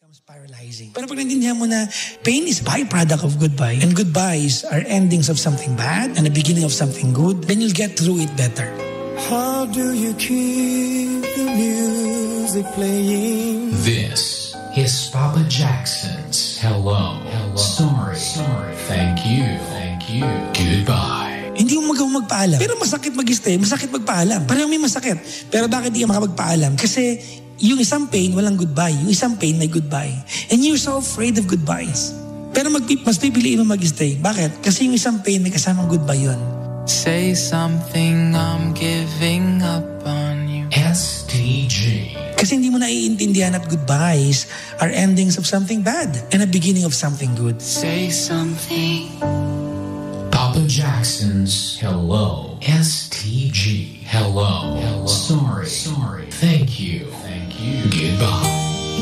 becomes paralyzing. Pero pag naintindihan mo na pain is byproduct of goodbye, and goodbyes are endings of something bad and the beginning of something good, then you'll get through it better. How do you keep the music playing? This is Papa Jackson's Hello. Sorry. Thank you. Goodbye. Hindi mo magawa magpaalam. Pero masakit mag-stay, masakit magpaalam. Parang may masakit. Pero bakit di ka makapagpaalam? Kasi yung isang pain, walang goodbye. Yung isang pain, may goodbye. And you're so afraid of goodbyes. Pero mas pipiliin mo mag-stay. Bakit? Kasi yung isang pain, may kasamang goodbye yun. Say something, I'm giving up on you. STG. Kasi hindi mo naiintindihan at goodbyes are endings of something bad and a beginning of something good. Say something. Papa Jackson's Hello. STG. Hello. Sorry. Thank you. Goodbye.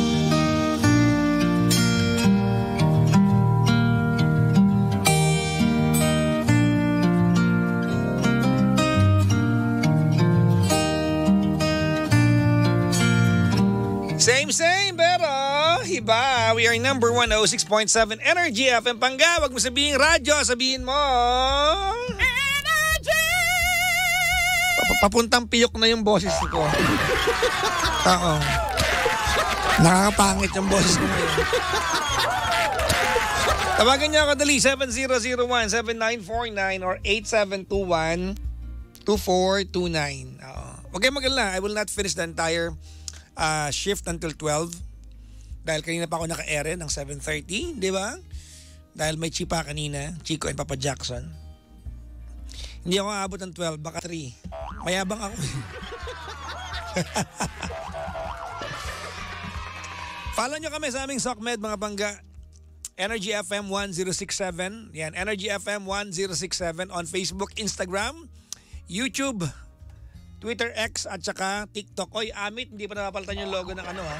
Same, pero iba. We are number 106.7 Energy FM Pangga. Wag mo sabihin radyo, sabihin mo Energy! Papuntang piyok na yung boses ko. Oo. Nakakapangit yung boses ko ngayon. Tawagan niyo ako dali 7001-7949 or 8721-2429. Huwag kayo mag-alala. I will not finish the entire shift until 12 dahil kanina pa ako naka-ere ng 7:30, di ba? Dahil may chipa kanina, Chico and Papa Jackson. Hindi ako aabot ng 12, baka 3. Mayabang ako. Follow nyo kami sa aming SOCMED mga Pangga. Energy FM 1067. Yan, Energy FM 1067 on Facebook, Instagram, YouTube, Twitter X at saka TikTok. Oy, Amit, hindi pa napapalitan yung logo ng ano ha?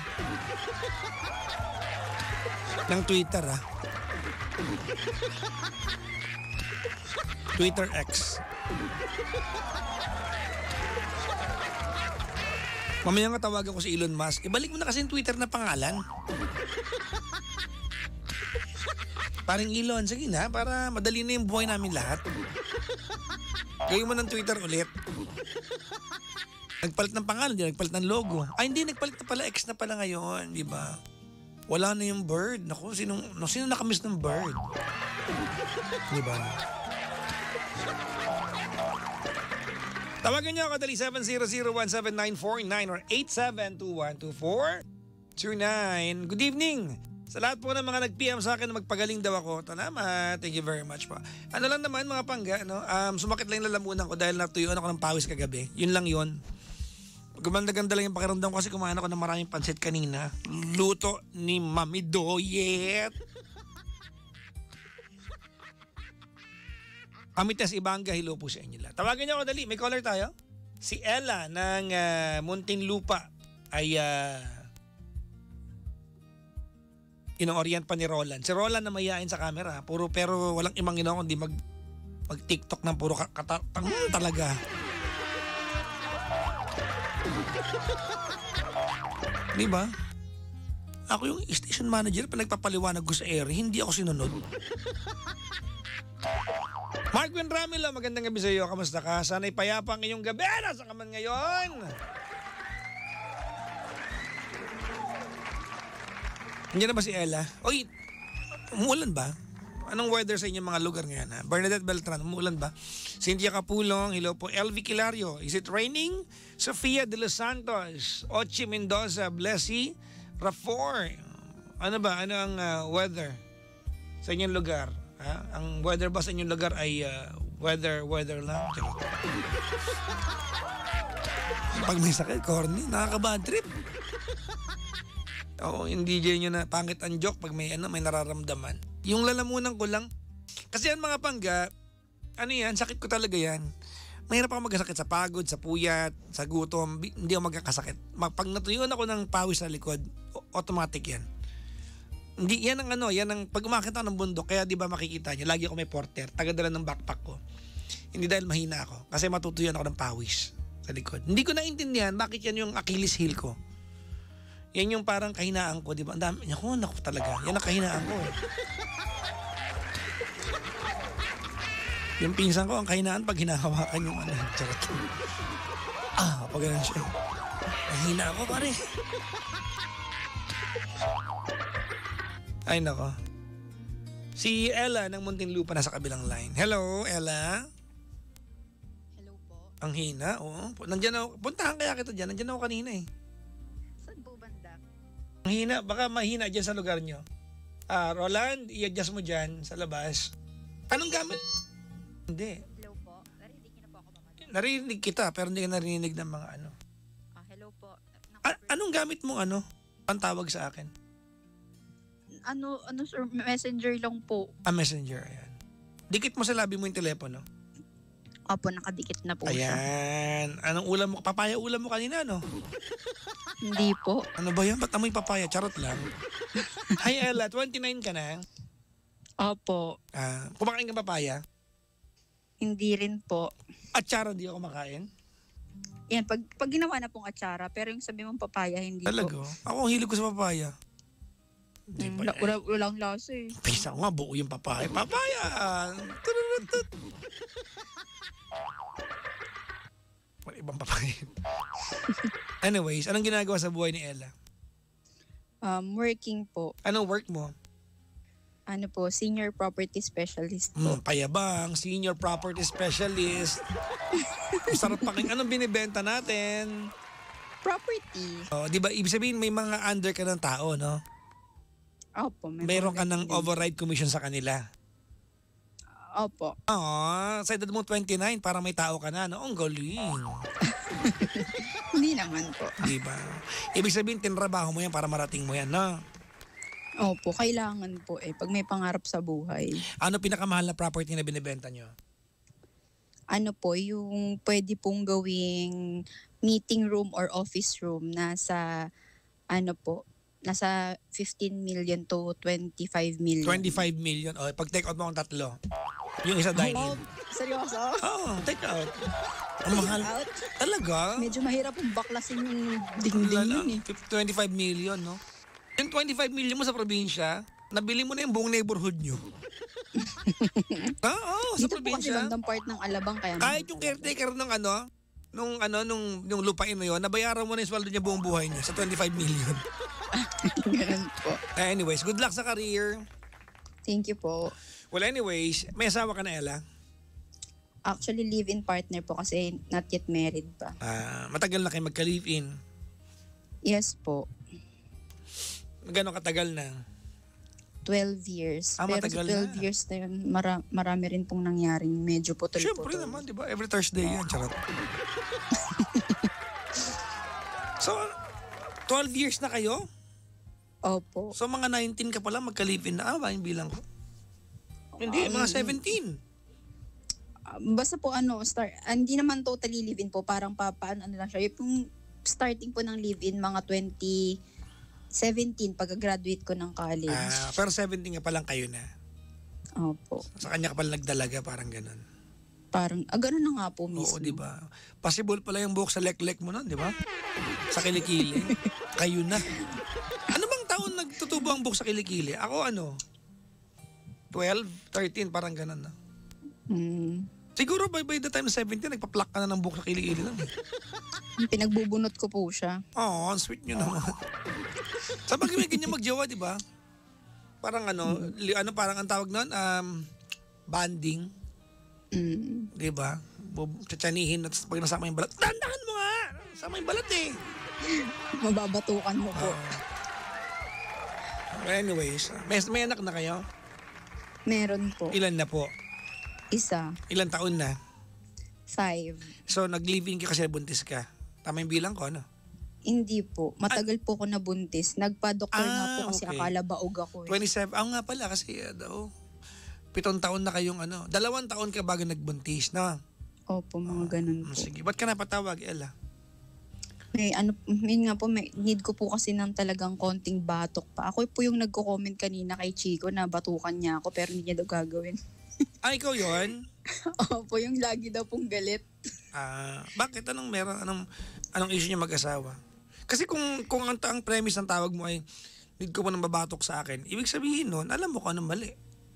Ng Twitter ha? Twitter X. Mamaya nga tawagan ko si Elon Musk. Ibalik mo na kasi yung Twitter na pangalan. Parang Elon, sige na, para madali na yung buhay namin lahat. Gawin mo ng Twitter ulit. Nagpalit ng pangalan, nagpalit ng logo. Ay, hindi, nagpalit na pala, X na pala ngayon, di ba? Wala na yung bird. Naku, sino nakamiss ng bird? Di ba? Tawagan niyo ako dali 7001-7949 or 8721-2429. Good evening! Sa lahat po ng mga nag-PM sa akin na magpagaling daw ako. Salamat. Thank you very much po. Ano lang naman mga Pangga, no? Sumakit lang yung lalamunan ko dahil natuyuan ako ng pawis kagabi. Yun lang yun. Gumanda-ganda lang yung pakiramdam ko kasi kumain ako ng maraming pansit kanina. Luto ni Mami Doyet. Amites Ibanga, hello po sa inyo lahat. Tawagan niyo ako dali. May caller tayo? Si Ella ng Muntinlupa ay ino-orient pa ni Roland. Si Roland na mayayain sa camera. Pero walang imang ino kundi mag-TikTok ng puro talaga. Diba? Ako yung station manager pa nagpapaliwanag ko sa air. Hindi ako sinunod. Markwin Ramilo, magandang gabi sa iyo. Kamusta ka? Sana'y payapa ang iyong gabi. Nasa ka man ngayon? Nandiyan na ba si Ella? Oy, umuulan ba? Anong weather sa inyong mga lugar ngayon? Ha? Bernadette Beltran, umuulan ba? Cynthia Capulong, hello po. LV Kilario, is it raining? Sofia de los Santos, Ochi Mendoza, Blessy, Rafor. Ano ba? Ano ang weather sa inyong lugar? Ha? Ang weather ba sa inyong lugar ay weather lang? Pag may sakit, corny, nakaka-bad trip. Oo, yung DJ nyo na pangit ang joke pag may nararamdaman. Yung lalamunan ko lang. Kasi yan mga Pangga, sakit ko talaga yan. Mahirap ako magkasakit sa pagod, sa puyat, sa gutom. Hindi ako magkakasakit. Pag natuyuan ako ng pawis sa likod, automatic yan. Hindi, yan ang pag umakit ako ng bundok, kaya di ba makikita nyo, lagi ako may porter, tagadala ng backpack ko. Hindi dahil mahina ako, kasi matutuyan ako ng pawis sa likod. Hindi ko naintindihan bakit yan yung Achilles heel ko. Yan yung parang kahinaan ko, di ba? Ang dami, naku talaga. Yan ang kahinaan ko. Yung pinsan ko, ang kahinaan pag hinahawakan yung ano. Charot. Pag ganun siya. Nahina ako, pare. Ay, nako. Si Ella ng Muntinlupa nasa kabilang line. Hello, Ella? Hello po. Ang hina, oo. Nandiyan ako. Puntahan kaya kita dyan. Nandiyan ako kanina eh. Saan po banda? Ang hina, baka mahina dyan sa lugar nyo. Roland, i-adjust mo dyan sa labas. Anong gamit? Hindi. Hello po. Narinig niyo na po ako mamaya. Narinig kita pero hindi ka narinig ng mga ano. Hello po. Anong gamit mong ano? Pantawag sa akin. Ano sir, messenger lang po. Messenger, ayan. Dikit mo sa labi mo yung telepono. Opo, nakadikit na po siya. Ayan. Anong ulam mo? Papaya ulam mo kanina, no? Hindi po. Ano ba yan? Ba't amoy papaya? Charot lang. Hi Ella, 29 ka na? Opo. Kumakain ka papaya? Hindi rin po. Atsara di ako makain? Yan, pag ginawa na pong atsara, pero yung sabi mong papaya, hindi Talaga? po. Ako ang hilig ko sa papaya. Di ba? Walang lasa eh. Pisa ko nga, buo yung papaya. Papaya! Tururutut. Wala ibang papaya. Anyways, anong ginagawa sa buhay ni Ella? Working po. Anong work mo? Ano po, senior property specialist po. Payabang, senior property specialist. Sarap paking. Anong binibenta natin? Property. Di ba, ibig sabihin may mga under ka ng tao, no? Opo. Mayroon ka ng override commission sa kanila. Opo. Sa edad mo 29, parang may tao ka na, no? Ang galing. Hindi naman po. Di ba? Ibig sabihin, tinrabaho mo yan para marating mo yan, no? Opo, kailangan po eh. Pag may pangarap sa buhay. Ano pinakamahal na property na binibenta nyo? Ano po, yung pwede pong gawing meeting room or office room nasa, nasa 15 million to 25 million. 25 million. Pag take out mo ang tatlo. Yung isa dine-in. Seryoso? Take out. Ang mahal. Out? Talaga? Medyo mahirap yung baklasin yung dingding yun eh. 25 million, no? Yung 25 million mo sa probinsya, nabili mo na yung buong neighborhood nyo. Sa Dito po kasi probinsya. bandang part ng Alabang kaya. Kahit yung caretaker ng nung lupain na yun, nabayaran mo na yung sweldo niya buong buhay niya sa 25 million. Ganun po. Anyways, good luck sa career. Thank you po. Well, anyways, may asawa ka na, Ella? Actually, live-in partner po kasi not yet married pa. Matagal na kayo magka-live-in. Yes po. Gano'ng katagal na? 12 years. Pero matagal sa 12 na. years na yun, marami rin pong nangyaring medyo putol-putol. Siyempre naman, di ba? Every Thursday yan. Charot. So, 12 years na kayo? Opo. So, mga 19 ka pala magka-live-in na. Ba yung bilang ko? Hindi, mga 17. Basta po hindi naman totally live-in po. Parang paano lang siya. Yung starting po ng live-in, mga 2017 pagka-graduate ko ng college. Pero 17 nga palang kayo na. Opo. Sa kanya ka pala nagdalaga, parang ganun. Parang, ganun na nga po mismo. Oo, di ba? Possible pala yung buhok sa lek-lek mo nun, di ba? Sa kilikili. Kayo na. Ano bang taon nagtutubo ang buhok sa kilikili? Ako 12, 13, parang ganun na. Siguro by the time 17, nagpa-pluck ka na ng buhok sa kilikili lang. Pinagbubunot ko po siya. Ang sweet nyo naman. Sa bagay may ganyan magjowa, di ba? Parang parang ang tawag nun, banding. Di ba? Tsatsanihin at pag nasama yung balat, dandahan mo nga! Sama yung balat eh. Mababatukan mo po. Anyways, may anak na kayo? Meron po. Ilan na po? Isa. Ilan taon na? 5. So, nag-live-in ka kasi buntis ka. Tama yung bilang ko, ano? Hindi po. Matagal po ako nabuntis. Nagpa-doktor nga po kasi okay. akala baog ako eh. 27. Nga pala kasi 7 taon na kayong 2 taon ka bago nagbuntis, no? Opo, mga ganun po. Sige, ba't ka napatawag, Ella? May need ko po kasi ng talagang konting batok pa. Ako po yung nagko-comment kanina kay Chico na batukan niya ako pero hindi niya daw gagawin. Ikaw yun? Opo, yung lagi daw pong galit. Bakit? Anong issue niya mag-asawa? Kasi kung ang premise ng tawag mo ay need ko pa nang babatok sa akin, ibig sabihin nun, alam mo kung anong mali.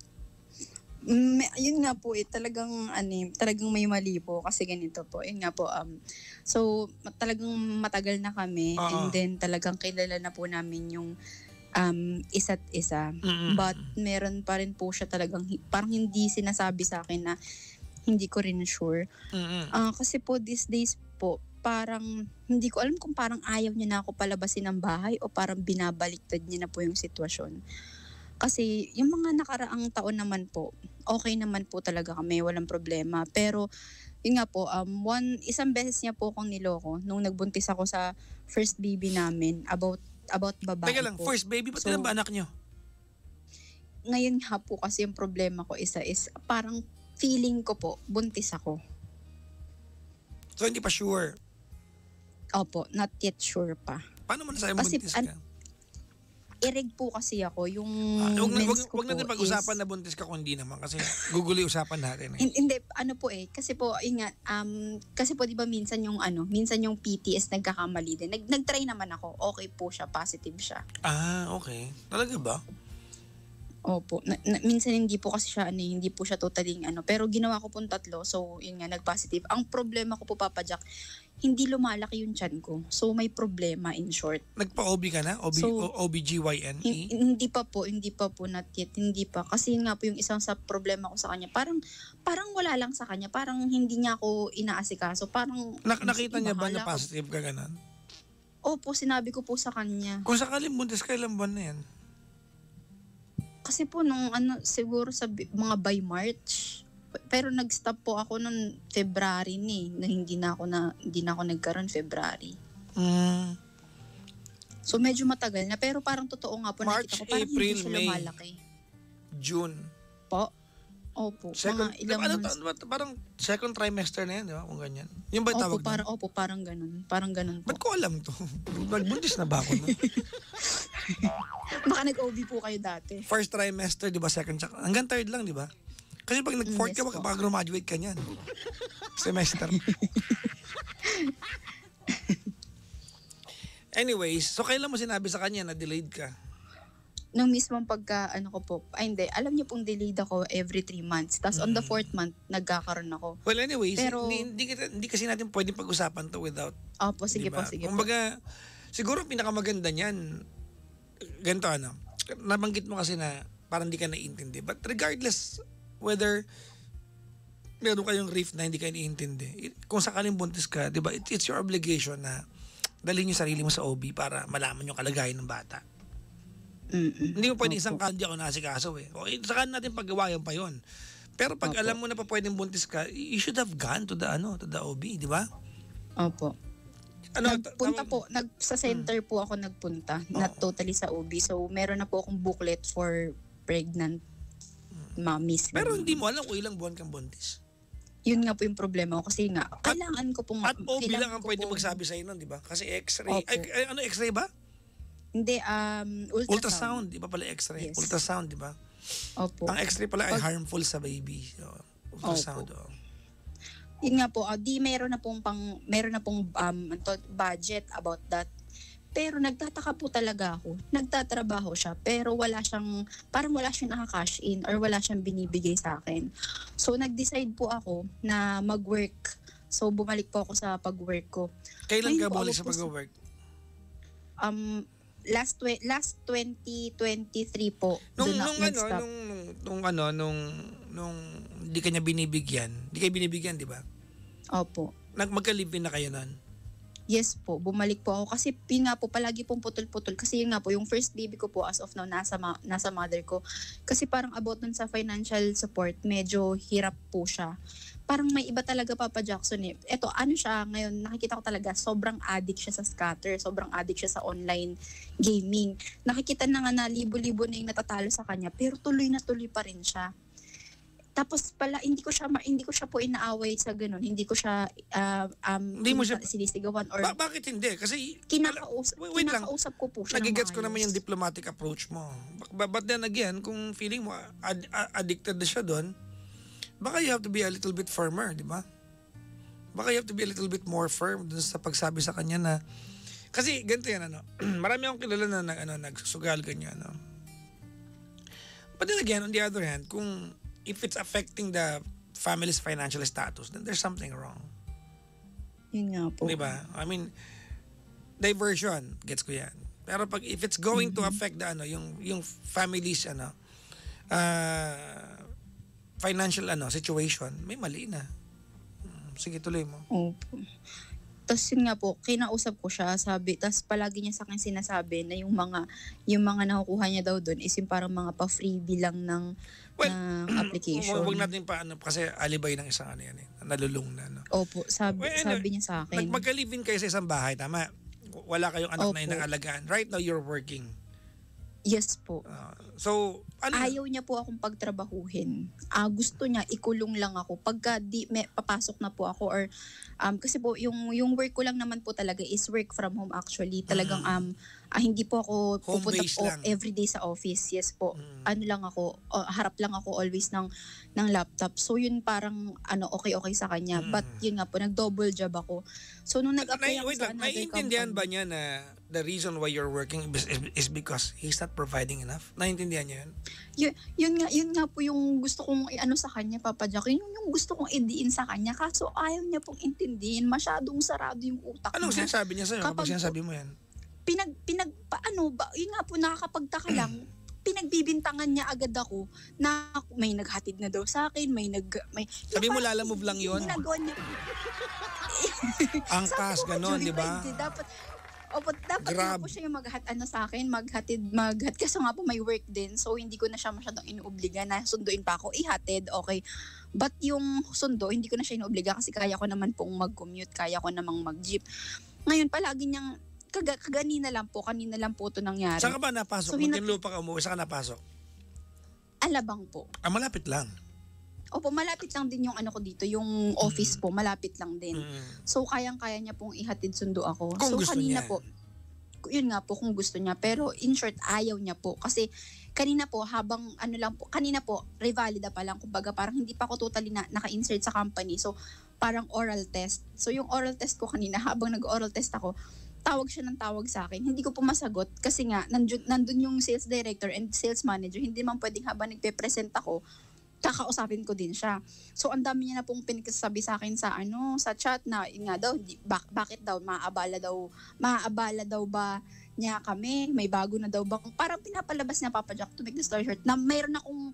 Yun nga po talagang may mali po kasi ganito po. Yun nga po, so talagang matagal na kami and then talagang kilala na po namin yung isa't isa. But meron pa rin po siya talagang parang hindi sinasabi sa akin na hindi ko rin sure. Kasi po these days po, parang hindi ko alam kung parang ayaw niya na ako palabasin ng bahay o parang binabaliktad niya na po yung sitwasyon. Kasi yung mga nakaraang taon naman po, okay naman po talaga kami, walang problema. Pero yun nga po, isang beses niya po akong niloko nung nagbuntis ako sa first baby namin about babae Teka lang, po. first baby, ba't ilan ba anak nyo? Ngayon nga po kasi yung problema ko is parang feeling ko po, buntis ako. So hindi pa sure. Opo, not yet sure pa. Paano mo nasabi Kasi, buntis ka? Ireg po kasi ako, yung mens ko Huwag natin po pag-usapan is... na buntis ka kung hindi naman kasi gugulo yung usapan natin. Hindi, kasi po, ingat, kasi po di ba minsan yung PTS nagkakamali din. Nag-try naman ako, okay po siya, positive siya. Okay. Talaga ba? Opo, minsan hindi po kasi siya, hindi po siya totally, pero ginawa ko pong 3, so yun nga, nag-positive. Ang problema ko po, Papa Jack, hindi lumalaki yung tiyan ko. So may problema in short. Nagpa-OB ka na? OBGYN? Hindi pa po, not yet, hindi pa. Kasi nga po yung isang sa problema ko sa kanya, parang wala lang sa kanya, parang hindi niya ako inaasikaso, parang... Nakita niya ba na positive ka ganon? Opo, sinabi ko po sa kanya. Kung sakaling buntis ka, ilang buwan na yan? Kasi po siguro sa mga by March. Pero nag-stop po ako noong February na hindi na ako nagkaroon February. So medyo matagal na, pero parang totoo nga po, March, nakita ko parang April, hindi siya May, lumalaki. June. Po? Opo. Mga ilang months. Parang second trimester na yan, di ba? Kung ganyan. Yung ba tawag na? Parang ganun. Parang ganun po. Ba't ko alam to? Nagbuntis na ba ako? No? Baka nag-OB po kayo dati. First trimester, di ba? Second, hanggang third lang, di ba? Kasi pag nag-fourth ka, Yes po. baka graduate ka niyan. Semester. Anyways, so kailan mo sinabi sa kanya na delayed ka? Nung mismong hindi, alam niyo pong delayed ako every 3 months. Tapos on the 4th month, nagkakaroon ako. Well, anyways, Pero- hindi kasi natin pwedeng pag-usapan to without, Opo, sige diba? po, sige po. Kumbaga, siguro pinakamaganda niyan, ganito nabanggit mo kasi na parang hindi ka naiintindi. But regardless, whether meron kayong rift na hindi ka naiintindi, kung sakaling buntis ka, di ba, it's your obligation na dalhin yung sarili mo sa OB para malaman yung kalagayan ng bata. Hindi mo pwede isang kandi ako nasikaso eh. O, saka natin paggawayan pa yon. Pero pag alam mo na pa pwedeng buntis ka, you should have gone to the OB, di ba? Opo. Nagpunta po, sa center po ako nagpunta, not totally sa OB. So, meron na po akong booklet for pregnant mommies. Pero hindi mo alam kung ilang buwan kang buntis. Yun nga po yung problema ko kasi nga, kailangan ko pong... At OB lang ang pwede magsabi sa'yo nun, di ba? Kasi x-ray. Opo. X-ray ba? Hindi, Ultrasound. Di ba pala x-ray? Yes. Ultrasound, di ba? Opo. Ang x-ray pala ay harmful sa baby. So, ultrasound. Opo. Yun nga po, meron na pong budget about that. Pero nagtataka po talaga ako. Nagtatrabaho siya, pero parang wala siyang nakaka-cash in or wala siyang binibigay sa akin. So nag-decide po ako na mag-work. So bumalik po ako sa pag-work ko. Kailan ka Ngayon po, bumalik ako sa po pag-work? Last 2023 po. Doon ako nag-stop. Nung hindi ka niya binibigyan. Hindi kayo binibigyan, di ba? Opo. Magka-live-in na kayo nun? Yes po, bumalik po ako kasi yun nga po palagi pong putol-putol kasi yun nga po yung first baby ko po as of now nasa mother ko. Kasi parang about dun sa financial support, medyo hirap po siya. Parang may iba talaga Papa Jackson eh. Eto, siya ngayon, nakikita ko talaga, sobrang addict siya sa scatter, sobrang addict siya sa online gaming. Nakikita na nga na libo-libo na yung natatalo sa kanya, pero tuloy na tuloy pa rin siya. Tapos pala hindi ko siya po inaaway sa ganun. Hindi ko siya Hindi mo siya sinisigawan or bakit hindi? Kasi kinakausap ko po siya. nagigets ko naman yung diplomatic approach mo. But then again, kung feeling mo addicted na siya doon, baka you have to be a little bit firmer, di ba? Baka you have to be a little bit more firm dun sa pagsabi sa kanya na Kasi ganito yan, marami akong kilala na nagsusugal ganyan, But then again, on the other hand, kung if it's affecting the family's financial status, then there's something wrong. Yun nga po. Diba? I mean, diversion, gets ko yan. Pero pag if it's going to affect the yung family's financial situation, may mali na. Sige, tuloy mo. Opo. Tapos yun nga po, kinausap ko siya, sabi, tapos palagi niya sa akin sinasabi na yung mga nakukuha niya daw doon is yung parang mga pa-freebie lang ng application. Huwag natin kasi alibay ng isang yan nalulung na. Opo, sabi niya sa akin. Magka-live-in kayo sa isang bahay, tama? Wala kayong anak Opo. na inangalagaan. Right now, you're working. Yes po. So, Ayaw niya po akong pagtrabahuhin. Gusto niya ikulong lang ako pagka papasok na po ako or kasi po yung work ko lang naman po talaga is work from home actually. Talagang hindi po ako pupunta Home-based po lang. everyday sa office. Yes po. Ano lang ako, harap lang ako always ng laptop. So yun parang okay sa kanya. But yun nga po, nag-double job ako. So nung nag-apply ako wait sa lang, another naiintindihan ba company. niya na the reason why you're working is because he's not providing enough? Naiintindihan niya yun? Yun nga po yung gusto kong sa kanya, Papa Jack. Yung gusto kong idiin sa kanya. Kaso ayaw niya pong intindihin. Masyadong sarado yung utak Anong niya. sinasabi niya sa'yo kapag sinasabi mo yan? Yun nga po, nakakapagtaka lang. Pinagbibintangan niya agad ako na may naghatid na daw sa akin, Sabi mo, lalamove lang yun? Ginagawa niya. Angkas, ganon, di ba? Dapat nga po siya yung sa akin, maghatid. Kasi nga po may work din, so hindi ko na siya masyadong inuobliga na sunduin pa ako, ihatid, okay. But yung sundo, hindi ko na siya inuobliga kasi kaya ko naman pong mag-commute, kaya ko namang mag-jeep. Ngayon, palagi niyang, kanina lang po ito nangyari. Saan ka ba napasok? So, Muntinlupa ka umuwi, saan ka napasok? Alabang po. Malapit lang. Opo, malapit lang din yung ko dito, yung office po, malapit lang din. So, kayang-kaya niya pong ihatid sundo ako. Kung so, gusto kanina niya. po, yun nga po kung gusto niya. Pero in short, ayaw niya po. Kasi kanina po, kanina po, revalida pa lang. Kumbaga parang hindi pa ako totally naka-insert sa company. So, parang oral test. So, yung oral test ko kanina, habang nag-oral test ako, tawag siya ng tawag sa akin. Hindi ko po masagot kasi nga, nandun yung sales director and sales manager. Hindi man pwedeng habang nagpe-present ako, kakausapin ko din siya. So, ang dami niya na pong pinagsasabi sa akin sa chat na, yun nga daw, bakit daw, maaabala daw ba niya kami? May bago na daw ba? Parang pinapalabas niya, Papa Jack, to make the story short, na meron akong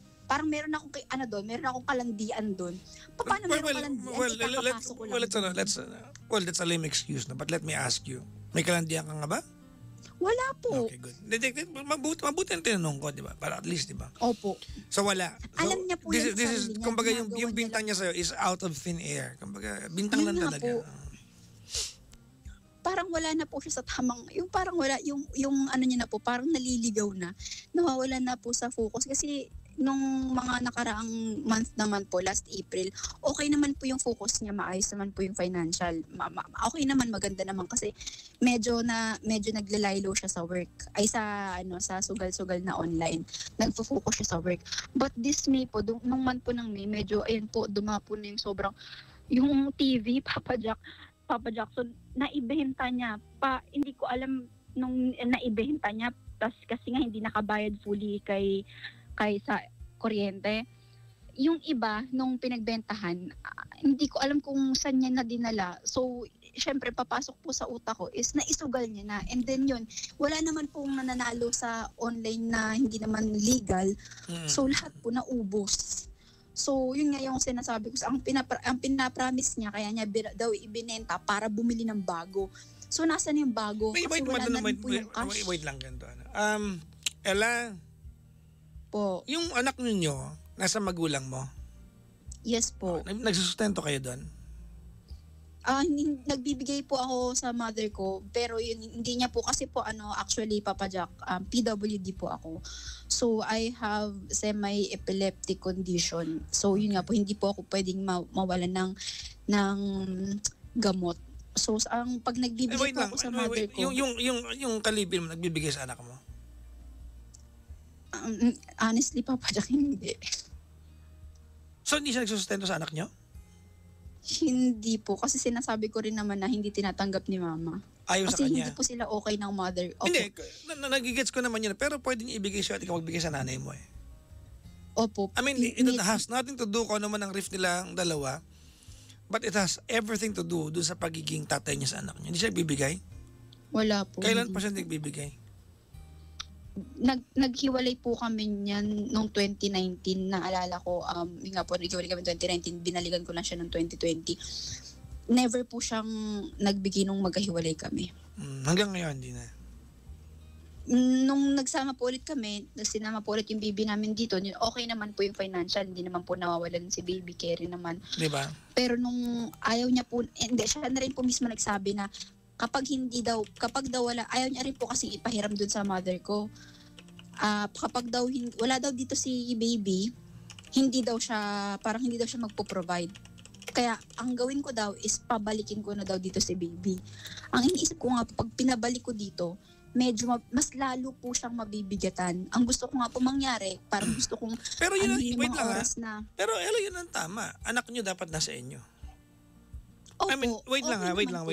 kalandian doon. Paano meron kalandian? Ikakapasok ko lang. That's a lame excuse na. But let me ask you, may kalandian ka nga ba? Wala po. Okay, good. Mabuti ang tinanong ko, di ba? Para at least, di ba? Opo. So, wala. So, Alam niya po this yan sa is, sarili niya. kumbaga, yung Ginagawa bintang niya sa'yo is out of thin air. Kumbaga, bintang lang Yun nga talaga. po. Parang wala na po siya sa tamang, yung parang wala, yung niya na po, parang naliligaw na. Nawawala na po sa focus. Kasi, nung mga nakaraang month naman po, last April, okay naman po yung focus niya, maayos naman po yung financial. Okay naman, maganda naman kasi medyo naglalaylo siya sa work. Ay sa sugal-sugal na online. Nagfo-focus siya sa work. But this May po, nung month po ng May, medyo ayun po, dumapo na yung sobrang yung TV, Papa Jackson, naibenta niya pa, hindi ko alam nung naibenta niya, tas kasi nga hindi nakabayad fully kay sa kuryente. Yung iba, nung pinagbentahan, hindi ko alam kung saan niya na dinala. So, syempre, papasok po sa utak ko is naisugal niya na. And then yun, wala naman pong nananalo sa online na hindi naman legal. So, lahat po naubos. So, yun nga yung sinasabi ko. Ang pinapromise niya, kaya niya daw ibinenta para bumili ng bago. So, nasa na yung bago? Kasi wala na rin po yung cash. Wait lang ganito. Ella, Po. yung anak ninyo, nasa magulang mo? Yes po. Nagsusustento kayo doon? Nagbibigay po ako sa mother ko, pero yun, hindi niya po kasi po actually, Papa Jack, PWD po ako. So I have semi-epileptic condition. So yun nga po, hindi po ako pwedeng mawalan ng gamot. So ang pag nagbibigay po ako sa mother ko, yung kalipin mo nagbibigay sa anak mo? Honestly, Papa Jack, hindi. So hindi siya nagsusustento sa anak niyo? Hindi po. Kasi sinasabi ko rin naman na hindi tinatanggap ni mama. Ayaw sa Kasi kanya. hindi po sila okay ng mother. Opo. Hindi, nagigets ko naman yun. Pero pwede niya ibigay siya at ikaw magbigay sa nanay mo eh. Opo. I mean, it has nothing to do kung ano man ang riff nila ang dalawa. But it has everything to do dun sa pagiging tatay niya sa anak niya. Hindi siya bibigay? Wala po. Kailan pa siya nagbibigay? Naghiwalay po kami niyan noong 2019. Naalala ko, yun nga po, naghiwalay kami 2019. Binalikan ko lang siya noong 2020. Never po siyang nagbigay nung magkahiwalay kami. Hanggang ngayon, hindi na. Nung nagsama po ulit kami, sinama po ulit yung baby namin dito, okay naman po yung financial, hindi naman po nawawalan si baby, carry naman. Di ba? Pero nung ayaw niya po, hindi, siya na rin po mismo nagsabi na kapag daw wala, ayaw niya rin po kasi ipahiram dun sa mother ko. Kapag daw, wala daw dito si baby, hindi daw siya magpo-provide. Kaya ang gawin ko daw is pabalikin ko na daw dito si baby. Ang iniisip ko nga po, pag pinabalik ko dito, medyo mas lalo po siyang mabibigatan. Ang gusto ko nga po mangyari, parang gusto kong Pero yun, wait mga lang oras na. Pero yun ang tama. Anak niyo dapat nasa inyo. Opo, I mean, wait lang.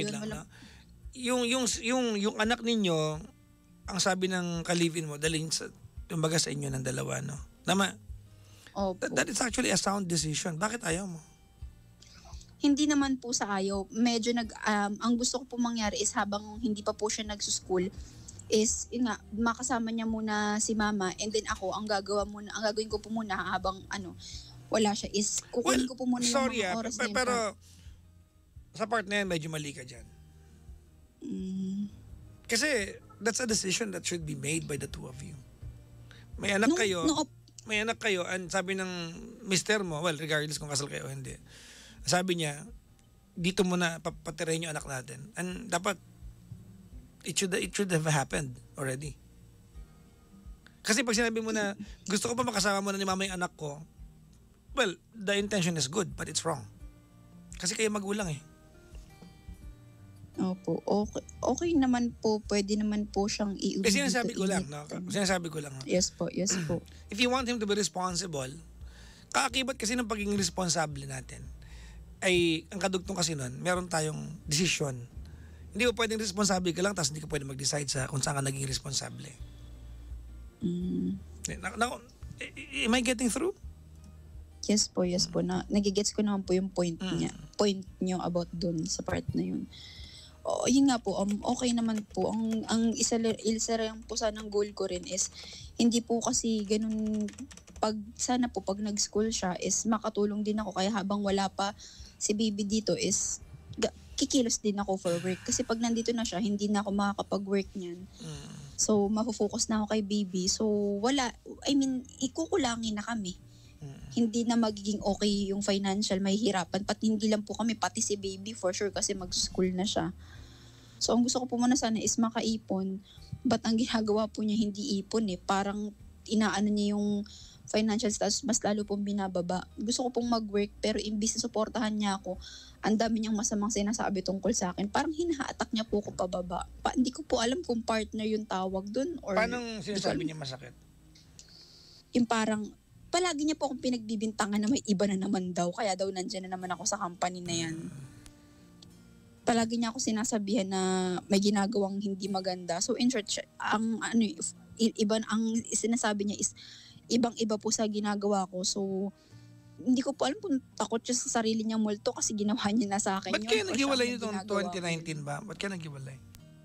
Yung anak ninyo, ang sabi ng kalivin mo, dalhin sa kumbaga sa inyo ng dalawa, no? Tama? Opo. That is actually a sound decision. Bakit ayaw mo? Hindi naman po sa ayaw. Medyo ang gusto ko po mangyari is habang hindi pa po siya nagsuschool, is yun nga, makasama niya muna si mama, and then ako, ang gagawin ko po muna habang wala siya is kukunin ko po muna yung mga oras na yun. Pero sa part na yan, medyo mali ka dyan. Kasi that's a decision that should be made by the two of you. May anak kayo, and sabi ng mister mo, well, regardless kung kasal kayo o hindi, sabi niya, dito muna papatirahin yung anak natin. And dapat, it should have happened already. Kasi pag sinabi mo na, gusto ko pa makasama mo na ni mama yung anak ko, well, the intention is good, but it's wrong. Kasi kayo magulang eh. Opo. Okay naman po. Pwede naman po siyang iuwi. Sinasabi ko lang, no? Sinasabi ko lang. Yes po. If you want him to be responsible, kaakibat kasi ng pagiging responsable natin, ay ang kadugtong kasi nun, meron tayong desisyon. Hindi ko pwedeng responsable ka lang, tapos hindi ka pwedeng mag-decide sa kung saan ka naging responsable. Am I getting through? Yes po. Nagigets ko naman po yung point niyo about dun sa part na yun. Yun nga po, okay naman po. Ang isa lang po sanang goal ko rin is, hindi po kasi ganun, sana po pag nag-school siya is makatulong din ako. Kaya habang wala pa si baby dito is, kikilos din ako for work. Kasi pag nandito na siya, hindi na ako makakapag-work niyan. So, mafo-focus na ako kay baby. So, ikukulangin na kami. Hindi na magiging okay yung financial, may hirapan. Pati hindi lang po kami, pati si baby for sure kasi mag-school na siya. So, ang gusto ko po muna sana is makaipon. But ang ginagawa po niya hindi ipon eh. Parang inaano niya yung financial status, mas lalo pong binababa. Gusto ko pong mag-work pero imbis na suportahan niya ako, ang dami niyang masamang sinasabi tungkol sa akin. Parang hinahatak niya po ko pababa. Hindi ko po alam kung partner yung tawag dun. Or paano sinasabi niya masakit? Yung parang, palagi niya po akong pinagbibintangan na may iba na naman daw. Kaya daw nandyan na naman ako sa company na yan. Palagi niya ako sinasabihan na may ginagawang hindi maganda. So in short, ang sinasabi niya is ibang-iba po sa ginagawa ko. So hindi ko po alam kung takot siya sa sarili niyang multo kasi ginawa niya na sa akin. Ba't kaya naghiwalay nitong 2019 ba? Ba't kaya naghiwalay?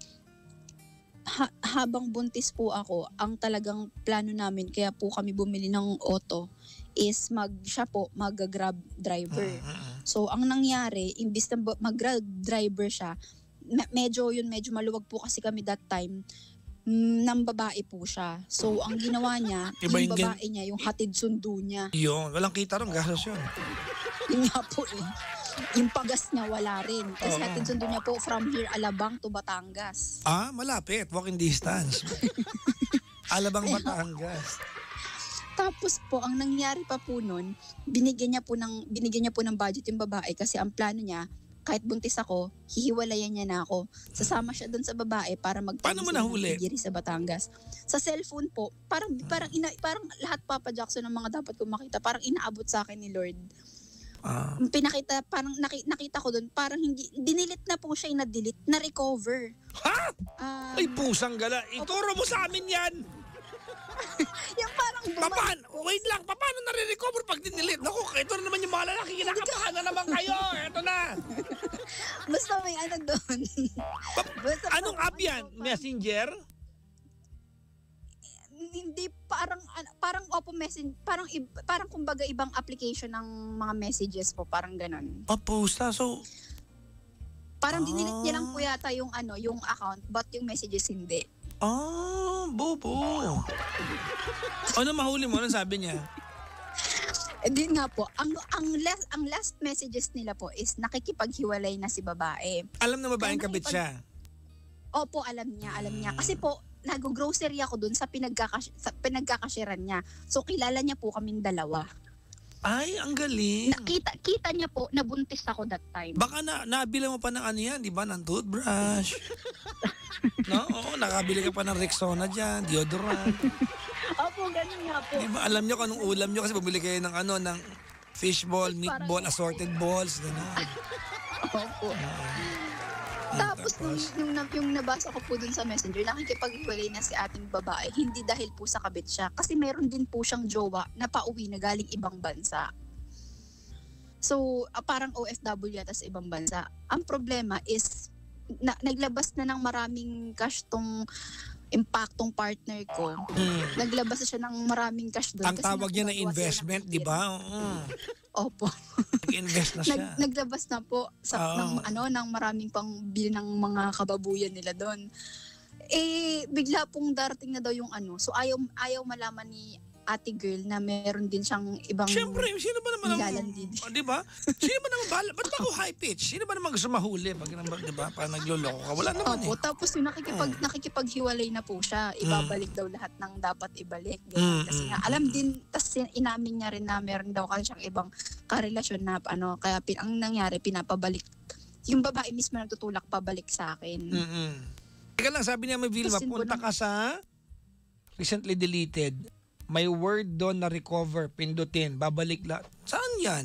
Habang buntis po ako, ang talagang plano namin, kaya po kami bumili ng auto, is siya po mag-grab driver. So, ang nangyari, imbis na mag-grab driver siya, medyo maluwag po kasi kami that time, ng babae po siya. So, ang ginawa niya, yung babae niya, yung hatid sundo niya. Yun, walang kita rin, gastos yun. Yun nga po eh. Yung pagas niya, wala rin. Kasi hatid sundo niya po from here, Alabang to Batangas. Malapit. Walking distance. Alabang, Batangas. Tapos po, ang nangyari pa po nun, binigyan niya po ng budget yung babae kasi ang plano niya, kahit buntis ako, hihiwalayan niya na ako. Sasama siya doon sa babae para paano mo nahuli? Sa Batangas. Sa cellphone po, parang lahat Papa Jackson ng mga dapat kong makita, parang inaabot sa akin ni Lord. Pinakita, parang nakita ko doon, parang hindi, dinilit na po siya, na-delete, na-recover. Ha? Ay, pusang gala. Ituro mo sa amin yan. Yung parang Wait lang, paano nare-recover pag dinilit? Naku, ito na naman yung mga lalaki, kinakabahan na naman kayo. Ito na. Basta may ano doon. Anong app yan? Messenger? Hindi, parang Oppo Messenger, parang kumbaga ibang application ng mga messages po, parang ganun. Pusta. So, parang dinilit niya lang po yata yung yung account, but yung messages hindi. Bobo. Ano mahuli mo? Ano sabi niya? Din nga po, ang last messages nila po is nakikipaghiwalay na si babae. Alam na babaeng kabit siya? Opo, alam niya. Kasi po, nag-grocery ako dun sa pinagkakashiran niya. So, kilala niya po kaming dalawa. Ay, ang galing. Kita niya po, nabuntis ako that time. Baka nabila mo pa ng ano yan, di ba? Ng toothbrush. No? Oo, nakabili ka pa ng Rexona dyan, deodorant. Opo, ganun nga po. Di ba? Alam niyo kung anong ulam niyo kasi bumili kayo ng ng fishball, meatball, assorted balls, gano'n. Opo. Tapos yung nabasa ko po dun sa messenger, nakikipaghiwalay na si ating babae, hindi dahil po sa kabit siya. Kasi meron din po siyang jowa na pauwi na galing ibang bansa. So, parang OFW yata sa ibang bansa. Ang problema is, naglabas na ng maraming cash tong impactong partner ko. Naglabas na siya ng maraming cash doon. Ang tawag niya na investment, di ba? Opo. Nag-invest na siya. Naglabas na po ng maraming pang bili ng mga kababuyan nila doon. Bigla pong darating na daw yung So ayaw malaman ni ate girl na meron din siyang ibang Siyempre, sino ba naman di ba? Sino ba naman bahala? Ba't ako high pitch? Sino ba naman gusto mahuli pag di ba? Pag nagloloko ka? Wala naman Opo, tapos yung nakikipaghiwalay na po siya, ibabalik daw lahat ng dapat ibalik. Kasi nga, alam din, tapos inamin niya rin na meron daw kasi siyang ibang karelasyon na kaya ang nangyari, pinapabalik. Yung babae mismo nagtutulak pabalik sa akin. Teka lang, sabi niya may Vilma, punta ka sa recently deleted. May word doon na recover, pindutin, babalik lahat. Saan yan?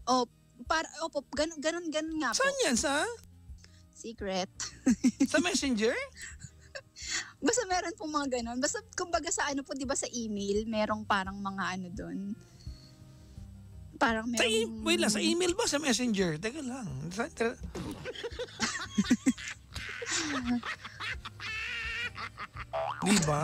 Ganun nga po. Saan yan? Sa? Secret. Sa Messenger? Basta meron pong mga ganun. Basta kumbaga sa po, di ba sa email, merong parang mga doon. Parang merong... Wait lang, sa email ba? Sa Messenger? Teka lang. Di ba?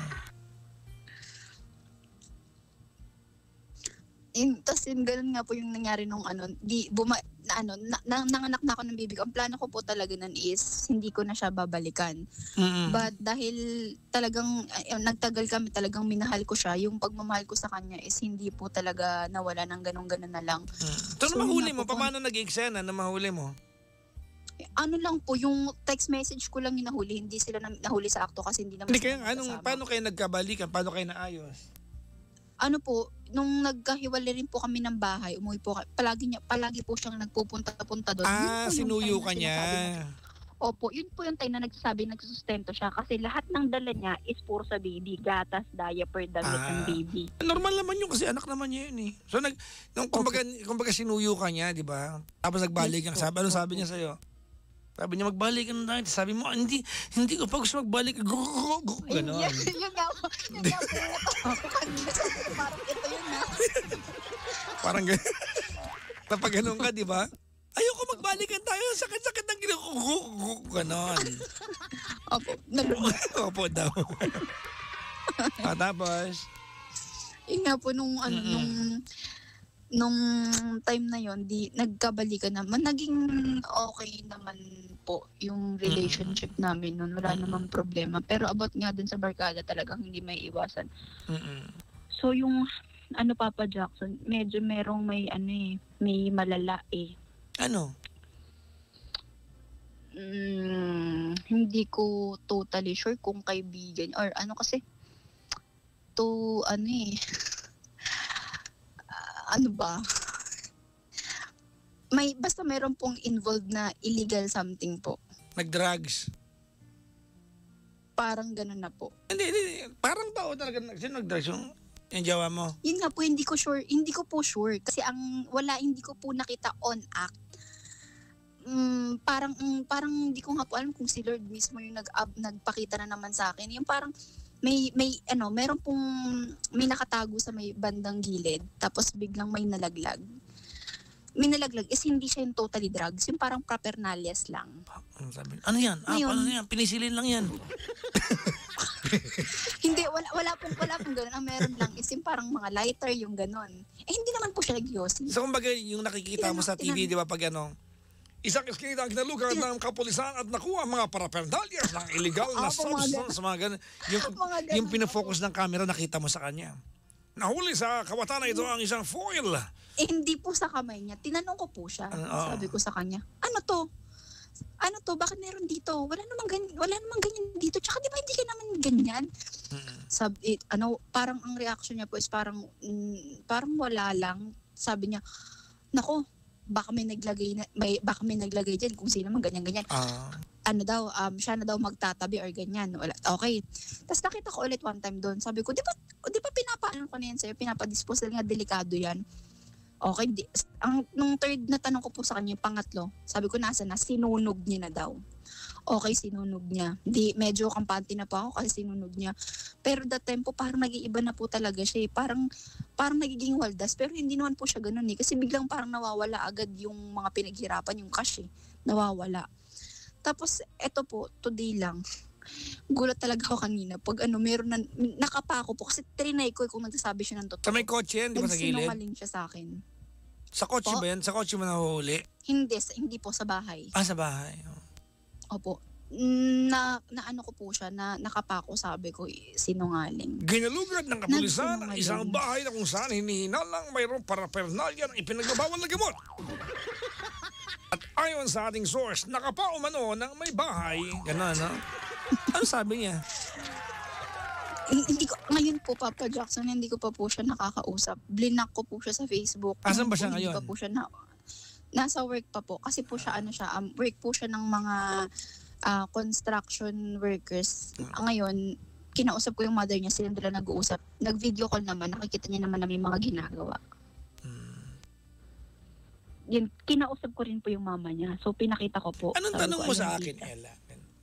Tapos ganun nga po yung nangyari nung nanganak na ako ng baby ko. Ang plano ko po talaga nun is hindi ko na siya babalikan. But dahil talagang nagtagal kami, talagang minahal ko siya, yung pagmamahal ko sa kanya is hindi po talaga nawala ng ganun-ganun na lang. So mahuli mo? Paano nag-eksena na mahuli mo? Lang po, yung text message ko lang yung nahuli. Hindi sila nahuli sa akto kasi hindi naman paano kayo nagkabalikan? Paano kayo naayos? Nung nagkahiwalay rin po kami ng bahay, umuwi po, palagi po siyang nagpupunta-punta doon. Sinuyo ka niya. Opo, yun po yung time na nagsusustento siya kasi lahat ng dala niya is puro sa baby, gatas, diaper, damit ng baby. Normal naman yun kasi anak naman niya yun eh. So kumbaga sinuyo ka niya, di ba? Tapos nagbalik ang anong sabi niya sa'yo? Sabi niya, magbalik ka na tayo. Sabi mo, hindi ko pa gusto magbalik. Ganon. Yun nga po. Parang ito yun na. Parang gano'n. Kapag gano'n ka, di ba? Ayoko magbalikan tayo. Sakit-sakit ng ganon. Opo. Opo daw. Tapos? Yun nga po, nung time na yon, nagkabalikan naman. Naging okay naman po yung relationship namin noon. Wala namang problema. Pero about nga dun sa barkada, talagang hindi may iwasan. So yung Papa Jackson, medyo merong may malala eh. Ano? Hindi ko totally sure kung kaibigan or kasi basta meron pong involved na illegal something po. Nag-drugs? Parang ganun na po. Hindi. Parang tao talaga. Sino nag-drugs? Yung jowa mo? Yun nga po, hindi ko po sure. Kasi hindi ko po nakita on act. Parang hindi ko nga po alam kung si Lord mismo yung nagpakita na naman sa akin. Yung parang meron pong may nakatago sa may bandang gilid, tapos biglang may nalaglag. May nalaglag is hindi siya yung totally drugs, yung parang propernalias lang. Sabi, ano yan? Ano yan? Pinisilin lang yan. Hindi, wala pong ganun. Ang meron lang is yung parang mga lighter, yung ganun. Hindi naman po siya nag-yosi. So kumbaga yung nakikita mo sa TV, di ba, pag isang eskinita ang kinalugan ng kapulisan at nakuha ang mga parapernalyas ng illegal na substance, mga ganun. Yung pinafocus ng camera, nakita mo sa kanya. Nahuli sa kawatan na ito ang isang foil. Hindi po sa kamay niya. Tinanong ko po siya. Sabi ko sa kanya, ano to? Bakit meron dito? Wala namang ganyan dito. Tsaka di ba hindi ka naman ganyan? Parang ang reaction niya po is parang wala lang. Sabi niya, nako, baka may naglagay dyan kung sino man ganyan. Siya na daw magtatabi or ganyan. Wala. Okay. Tapos nakita ko ulit one time doon. Sabi ko, di ba pinapaalam ko na yan sa'yo? Pinapadispose nga, delikado yan. Okay. Nung third na tanong ko po sa kanya, yung pangatlo, sabi ko, nasa na? Sinunog niya na daw. Okay, sinunog niya. Medyo kampante na po ako kasi sinunog niya. Pero that time po, parang nag-iiba na po talaga siya. Parang nagiging waldas. Pero hindi naman po siya ganun eh. Kasi biglang parang nawawala agad yung mga pinaghirapan, yung cash eh. Nawawala. Tapos, eto po, today lang. Gulat talaga ako kanina. Pag meron na, nakapa ako po. Kasi trinay ko kung nagsasabi siya ng totoo. Sa may kotse yan, di ba sa gilid? Nagsinungaling siya sa akin. Sa kotse ba yan? Sa kotse mo nahuhuli? Hindi po, sa bahay. Sa bahay. Opo. Ano ko po siya, nakapako, sabi ko, sinungaling. Ginalugad ng kapulisan ang isang bahay na kung saan hinihinalang mayroong parapernalya ng ipinagbabawal na gamot. At ayon sa ating source, nakapaumano ng may bahay. Ganun, no? Ano sabi niya? Ngayon po, Papa Jackson, hindi ko pa po siya nakakausap. Blinak ko po siya sa Facebook. Asan ba siya ngayon? Hindi pa po siya nasa work pa po. Kasi po siya, work po siya ng mga construction workers. Ngayon, kinausap ko yung mother niya, sila nila nag-uusap. Nag-video call naman, nakikita niya naman na may mga ginagawa. Yun, kinausap ko rin po yung mama niya. So, pinakita ko po. Anong tanong mo sa akin, Ella?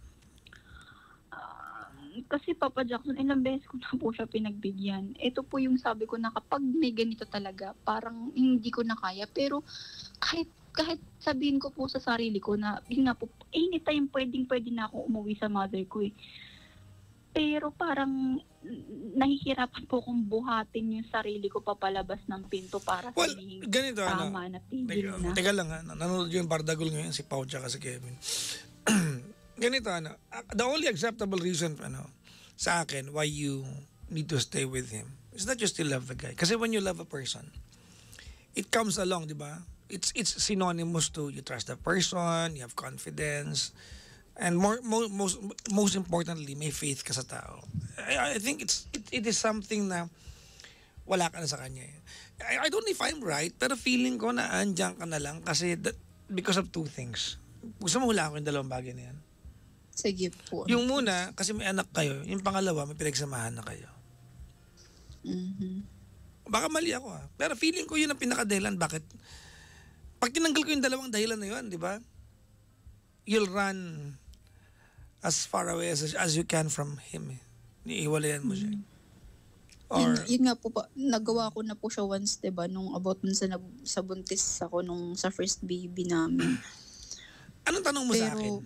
Kasi Papa Jackson, ilang beses ko na po siya pinagbigyan. Ito po yung sabi ko na kapag may ganito talaga, parang hindi ko na kaya. Pero kahit sabihin ko po sa sarili ko na, yun nga po, anytime pwede na ako umuwi sa mother ko eh. Pero parang nahihirapan po kong buhatin yung sarili ko papalabas ng pinto para sabihin ganito, tama na, tigil na. Teka lang, nanonood yung Bardagol ngayon, si Pau tsaka si Kevin. Ganito, the only acceptable reason sa akin why you need to stay with him is that you still love the guy. Kasi when you love a person, it comes along, di ba? It's synonymous to you trust the person, you have confidence, and most importantly, may faith ka sa tao. I think it is something na wala ka na sa kanya. I don't know if I'm right, pero feeling ko na andyan ka na lang kasi because of two things. Gusto mo hula ko yung dalawang bagay na yan? Sige po. Yung muna, kasi may anak kayo. Yung pangalawa, may pinagsamahan na kayo. Mm-hmm. Baka mali ako pero feeling ko yun ang pinakadahilan. Bakit? Pag tinanggal ko yung dalawang dahilan na yun, di ba? You'll run as far away as you can from him. Niiwalayan mo siya. Or, yun nga po, nagawa ko na po siya once, diba, nung about sa buntis ako nung sa first baby namin. Anong tanong mo sa akin?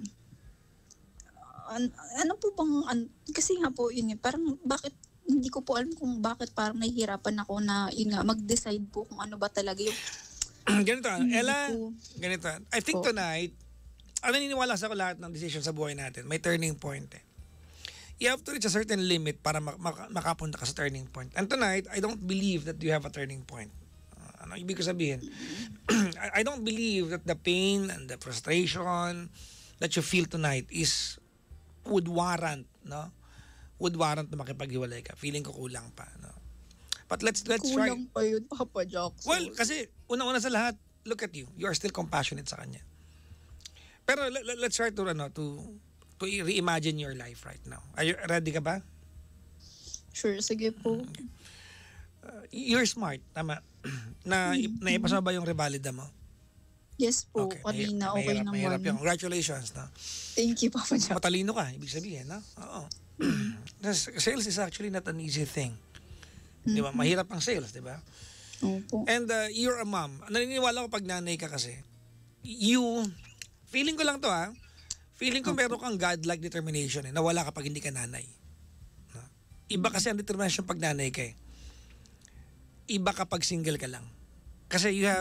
Ano po bang, kasi nga po, yun parang bakit, hindi ko po alam kung bakit parang nahihirapan ako na, yun nga, mag-decide po kung ano ba talaga yung, ganito, Ella, ganito. I think tonight, naniniwala sa lahat ng decision sa buhay natin, may turning point eh. You have to reach a certain limit para makapunta ka sa turning point. And tonight, I don't believe that you have a turning point. Ano ibig ko sabihin? I don't believe that the pain and the frustration that you feel tonight would warrant na makipaghiwalay ka. Feeling ko kulang pa, no? But let's try. Kulang pa yun, Papa Jackson. Well, kasi una sa lahat, look at you. You are still compassionate sa kanya. Pero let's try to reimagine your life right now. Are you ready ka ba? Sure, sige po. Okay. you're smart, tama. Naipasa ba yung revalida mo? Yes po, kanina okay naman. Mahirap yun. Congratulations. No? Thank you, Papa Jack. Matalino ka, ibig sabihin. No? Oo. Sales is actually not an easy thing. Di ba? Mahirap ang sales, di ba? Opo. And you're a mom. Naniniwala ko pag nanay ka kasi, feeling ko lang to feeling ko meron kang godlike determination na wala kapag hindi ka nanay. No? Iba kasi ang determination pag nanay ka eh. Iba kapag single ka lang. Kasi you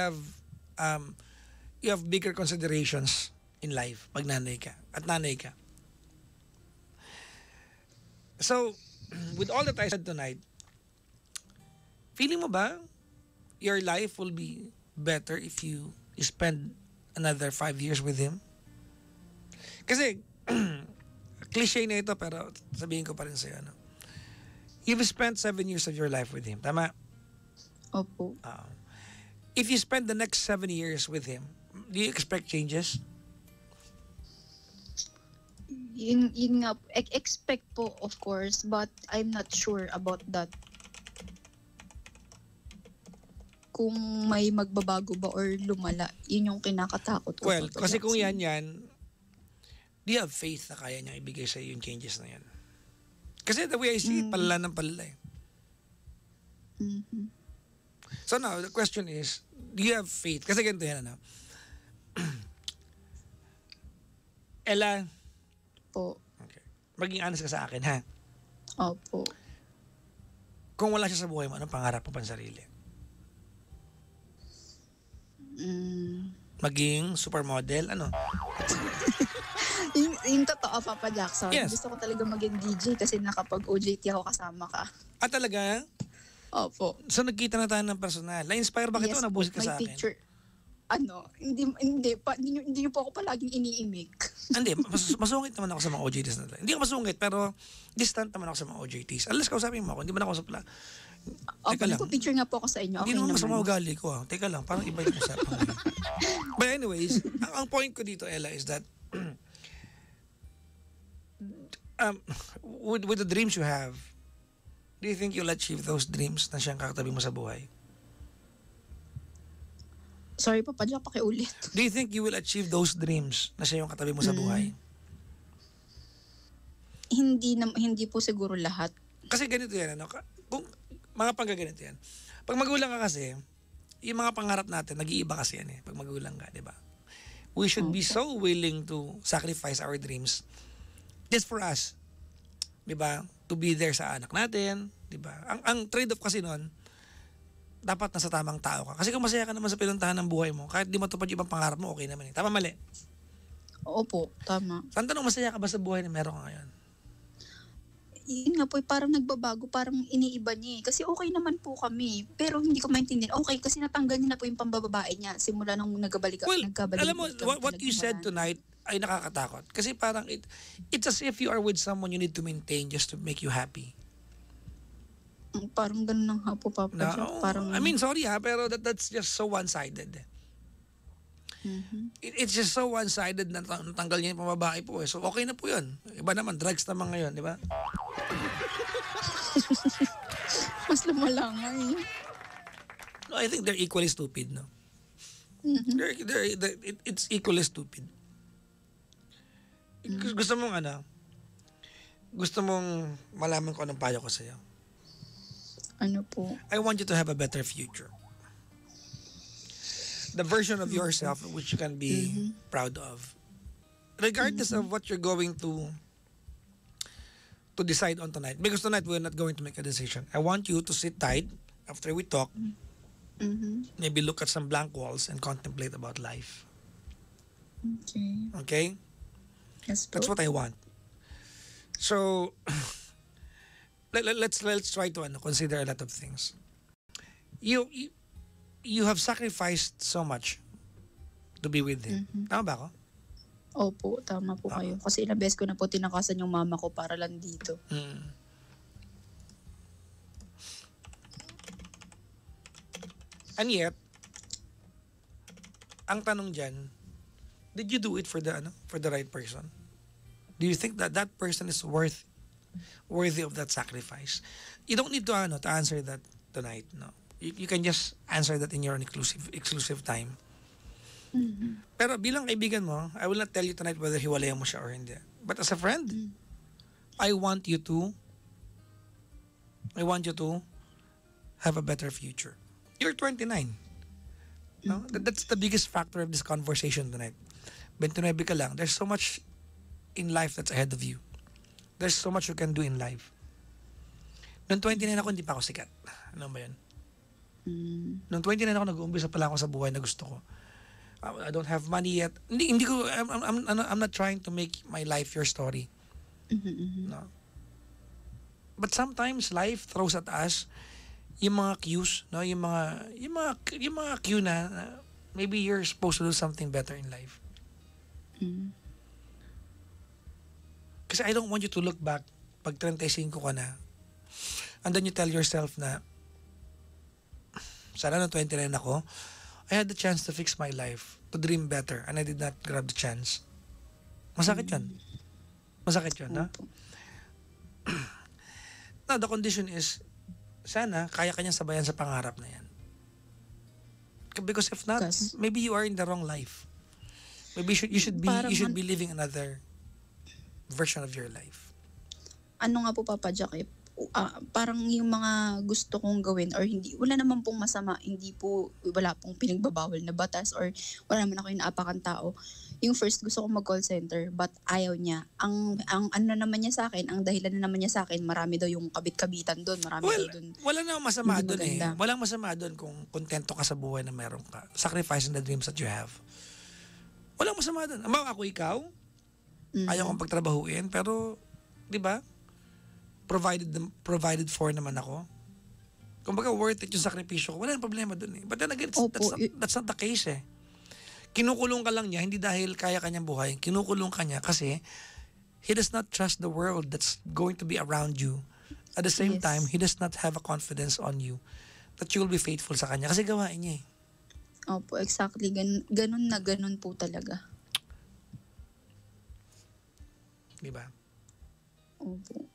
have bigger considerations in life pag nanay ka at nanay ka. So, with all that I said tonight, feeling mo ba your life will be better if you spend another 5 years with him? Kasi, cliche na ito pero sabihin ko pa rin sa'yo. No? You've spent 7 years of your life with him. Tama? Opo. If you spend the next 7 years with him, do you expect changes? Yun nga, expect po of course, but I'm not sure about that. Kung may magbabago ba or lumala, yun yung kinakatakot ko. Well, Papa kasi Jackson. kung yan, do you have faith na kaya niya ibigay sa'yo yung changes na yan? Kasi the way I see it, palala ng palala eh. Mhm. So now, the question is, do you have faith? Kasi ganito yan, ano? Ella, Po. okay. Maging honest ka sa akin, ha? Opo. Kung wala siya sa buhay mo, anong pangarap mo pansarili? Maging supermodel, ano? Yung totoo, Papa Jackson. Yes. Gusto ko talaga maging DJ kasi nakapag-OJT ako kasama ka. Talaga? Opo. So nagkita na tayo ng personal. Na-inspire ba kita o nabusit ka may sa akin? picture. Hindi niyo po ako palaging iniimik. Hindi, masungit naman ako sa mga OJTs na. Hindi ako masungit, pero distant naman ako sa mga OJTs. Unless kausapin mo ako, hindi man ako sa pala. Teka lang. Picture nga po ako sa inyo. Hindi Okay naman masama naman. ugali ko. Teka lang, parang iba yung usapan. But anyways, ang point ko dito, Ella, is that with the dreams you have, do you think you'll achieve those dreams na siyang kakatabi mo sa buhay? Sorry, Papa Jack, pakiulit. Do you think you will achieve those dreams na siya yung katabi mo sa buhay? Hindi po siguro lahat. Kasi ganito yan, ano? Kung mga panggaganito yan. Pag magulang ka kasi, yung mga pangarap natin, nag-iiba kasi yan eh. Pag magulang ka, di ba? We should be so willing to sacrifice our dreams just for us. Di ba? To be there sa anak natin. Di ba? Ang trade-off kasi nun, dapat nasa tamang tao ka. Kasi kung masaya ka naman sa pinuntahan ng buhay mo, kahit di matupad yung ibang pangarap mo, okay naman eh. Tama, mali? Opo, tama. Saan tanong, masaya ka ba sa buhay na meron ka ngayon? Yun nga po, parang nagbabago, parang iniiba niya eh. Kasi okay naman po kami. Pero hindi ko maintindihan. Okay, kasi natanggal niya na po yung pambababae niya simula nung nagkabalik. Well, alam mo, what you said tonight ay nakakatakot. Kasi parang it's as if you are with someone you need to maintain just to make you happy. Parang ganun lang ha po, Papa. No, Parang, I mean, sorry ha, pero that's just so one-sided. It's just so one-sided na natanggal niya yung pambabae po eh. So okay na po yun. Iba naman, drugs naman ngayon, di ba? mas lumala nga eh. No, I think they're equally stupid, no? It's equally stupid. Gusto mong gusto mong malaman ko anong payo ko sa'yo. Ano po? I want you to have a better future. The version of yourself which you can be proud of. Regardless of what you're going to decide on tonight. Because tonight we're not going to make a decision. I want you to sit tight after we talk. Maybe look at some blank walls and contemplate about life. Okay. Okay? Yes po. That's what I want. So, let's try to consider a lot of things. You have sacrificed so much to be with him. Tama ba ako? Opo, tama po kayo. Kasi ilang beses ko na po tinakasan yung mama ko para lang dito. And yet, ang tanong dyan, did you do it for the right person? Do you think that that person is worthy of that sacrifice? You don't need to answer that tonight, no? You can just answer that in your own exclusive time. Pero bilang kaibigan mo, I will not tell you tonight whether hiwalayan mo siya or hindi. But as a friend, I want you to have a better future. You're 29. No? That's the biggest factor of this conversation tonight. 29 ka lang. There's so much in life that's ahead of you. There's so much you can do in life. Noong 29 ako, hindi pa ako sikat. Ano ba yun? Noong 29 ako, nag-uumpisa pala ako sa buhay na gusto ko. I don't have money yet. Hindi ko, I'm not trying to make my life your story. No. But sometimes life throws at us yung mga cues, no, yung mga cue na maybe you're supposed to do something better in life. Kasi I don't want you to look back pag 35 ka na and then you tell yourself na sana noong 29 ako, I had the chance to fix my life, to dream better, and I did not grab the chance. Masakit yun. Masakit yun, no? Now, the condition is, sana, kaya kanyang sabayan sa pangarap na yan. Because if not, maybe you are in the wrong life. Maybe you should be living another version of your life. Ano nga po, Papa Jack, parang yung mga gusto kong gawin or hindi, wala naman pong masama, wala pong pinagbabawal na batas or wala naman ako inaapakang tao. Yung first, gusto kong mag-call center but ayaw niya. Ang ano naman niya sa akin, ang dahilan na naman niya sa akin, marami daw yung kabit-kabitan doon, marami daw doon. Wala namang masama doon eh. Walang masama doon kung kontento ka sa buhay na meron ka. Sacrificing the dreams that you have. Walang masama doon. Ako ikaw, ayaw kong pagtrabahuin, pero, di ba? Provided for naman ako. Kumbaga worth it yung sakripisyo ko. Wala nang problema dun eh. But then again, that's not the case eh. Kinukulong ka lang niya, hindi dahil kaya kanyang buhay. Kinukulong ka niya kasi he does not trust the world that's going to be around you. At the same time, he does not have a confidence on you that you will be faithful sa kanya. Kasi gawain niya eh. Opo, exactly. Ganun po talaga. Diba? Opo.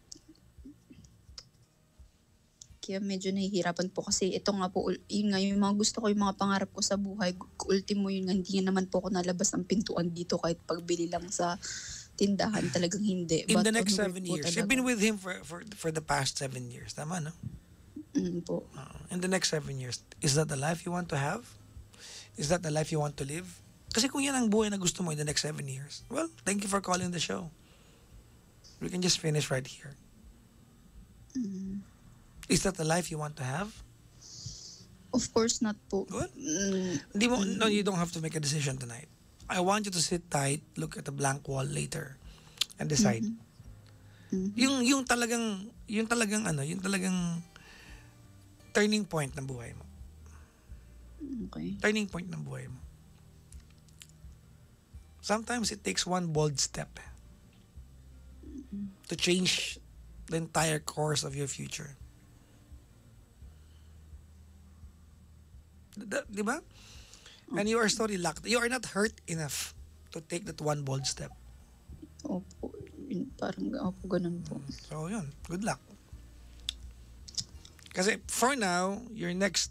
Kaya medyo nahihirapan po kasi ito nga po, yun nga, yung mga gusto ko, yung mga pangarap ko sa buhay, ultimo yun nga, hindi naman po ako nalabas ng pintuan dito kahit pagbili lang sa tindahan, talagang hindi. In the next 7 years, you've been with him for the past 7 years, tama no? Po. In the next 7 years, is that the life you want to have? Is that the life you want to live? Kasi kung yan ang buhay na gusto mo in the next 7 years, well, thank you for calling the show. We can just finish right here. Is that the life you want to have? Of course not po. Good. No, you don't have to make a decision tonight. I want you to sit tight, look at the blank wall later, and decide. Yung talagang turning point ng buhay mo. Okay. Turning point ng buhay mo. Sometimes it takes one bold step to change the entire course of your future. Di ba? And you are still locked. You are not hurt enough to take that one bold step. Opo. Parang ganun po. So yun, good luck. Kasi for now, your next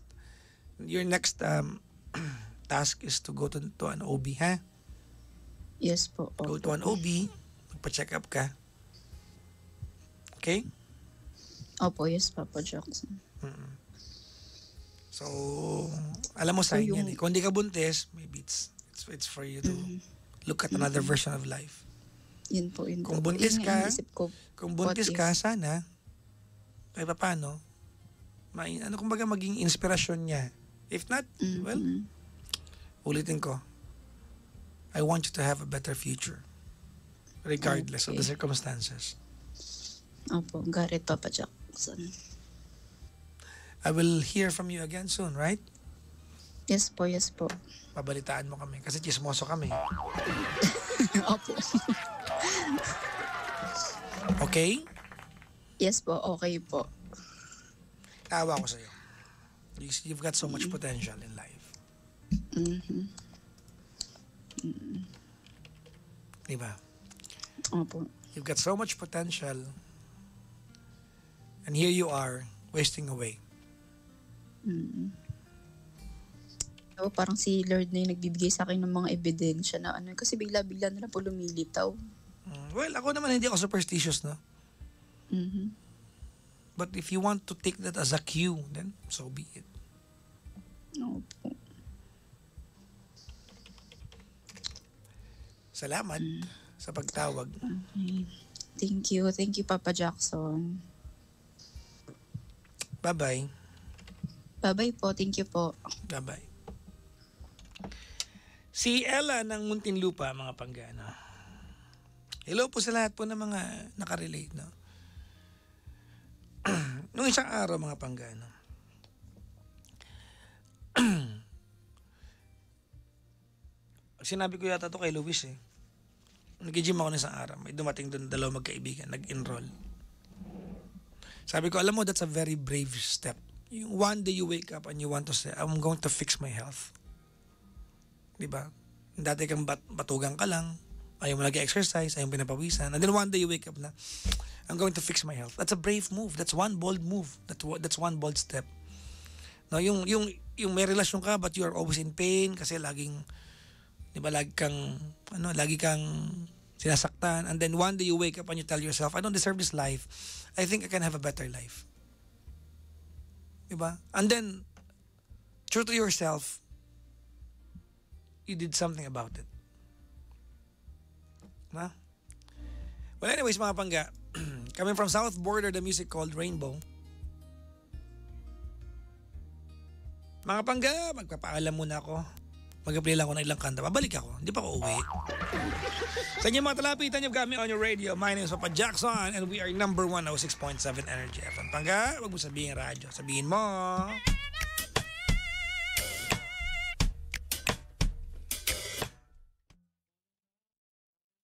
task is to go to an OB, ha? Yes po. Go to an OB, magpa-check up ka. Okay? Opo, yes, Papa Jackson. So, alam mo sa yan eh. Kung di ka buntis, maybe it's for you to look at another version of life. Yun po. Kung buntis ka, sana, kahit pa paano, kumbaga maging inspirasyon niya. If not, well, ulitin ko, I want you to have a better future, regardless of the circumstances. Opo, got it, Papa Jackson. I will hear from you again soon, right? Yes po. Pabalitaan mo kami kasi chismoso kami. Opo. Okay? Yes po, okay po. Tawa ko sa'yo. You've got so much potential in life. Diba? Opo. You've got so much potential and here you are wasting away. So, parang si Lord na yung nagbibigay sa akin ng mga ebidensya na ano, kasi bigla-bigla na lang po lumilitaw. Well, ako naman hindi ako superstitious, no? But if you want to take that as a cue, then so be it. Opo. Salamat sa pagtawag. Okay. Thank you. Thank you, Papa Jackson. Bye-bye. Bye-bye po. Thank you po. Bye-bye. Si Ella ng Muntinlupa, mga panggana. Hello po sa lahat po ng mga nakarelate, no? Nung isang araw, mga panggana, sinabi ko yata to kay Luis eh. Nag-gym ako ng isang araw. May dumating doon dalawang magkaibigan. Nag-enroll. Sabi ko, alam mo, that's a very brave step. Yung one day you wake up and you want to say, I'm going to fix my health. Diba? Dati kang batugan ka lang. Ayaw mo nag-exercise. Ayaw mo pinapawisan. And then one day you wake up na, I'm going to fix my health. That's a brave move. That's one bold move. That's one bold step. No, yung may relasyon ka but you are always in pain kasi laging, di ba, lagi kang sinasaktan, and then one day you wake up and you tell yourself, I don't deserve this life. I think I can have a better life. Di ba? And then, true to yourself, you did something about it. Na? Well, anyways, mga pangga, coming from South Border, the music called Rainbow. Mga pangga, magpapaalam muna ako. Mag-play lang ako ng ilang kanta. Babalik ako. Hindi pa ako uwi. Sa inyo mga talapitan, you've got me on your radio. My name is Papa Jackson and we are number 106.7 Energy FM. Pangga, wag mo sabihin radyo. Sabihin mo.